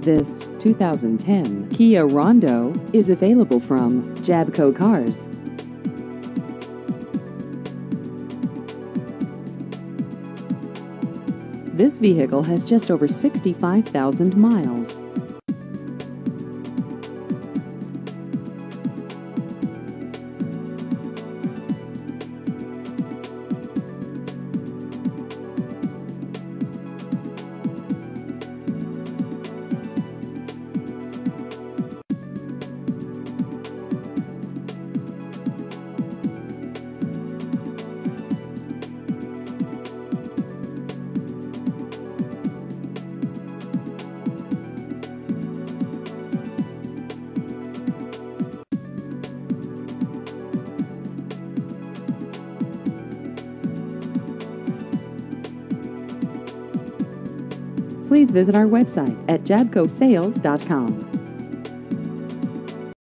This 2010 Kia Rondo is available from Jabco Cars. This vehicle has just over 65,000 miles. Please visit our website at jabcosales.com.